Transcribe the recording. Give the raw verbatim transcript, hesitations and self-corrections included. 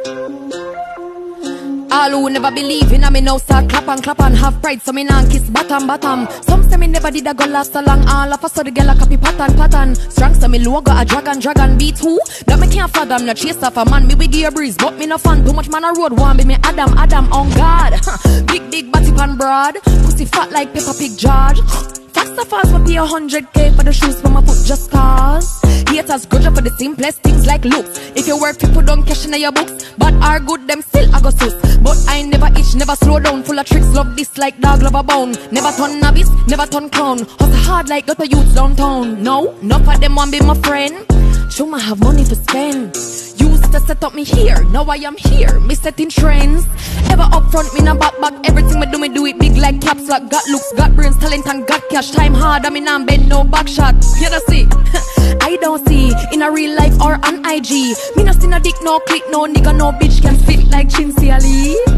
All who never believe in me now start clap and clap and have pride, so me nah kiss bottom bottom. Some say me never did a go last so long. All of us so the girl a copy pattern pattern. Strong so me logo a dragon dragon beat who that me can't fathom. No chase off a man, me we give a breeze, but me no fun. Too much man a road want be me Adam Adam on God. Big big body pan broad, pussy fat like Peppa Pig George. Fast of fast, we pay a hundred K for the shoes from my foot just cause. Haters grudge for the simplest things like looks. If you work, people don't cash in your books. But are good, them still I go sus. But I never itch, never slow down. Full of tricks, love this like dog love a bone. Never turn novice, never turn clown. Hustle hard like gutter youths downtown. No, none of them want be my friend. Show me have money to spend. Used to set up me here, now I am here. Me setting trends. Ever up front, me na back back. Everything me do, me do it big like caps lock. Got looks, got brains, talent and got cash. Time hard, I mean I'm bend no back shot. You don't see? I don't see in a real life or on I G. Me no see no dick, no click, no nigga, no bitch can fit like Chincy Ali.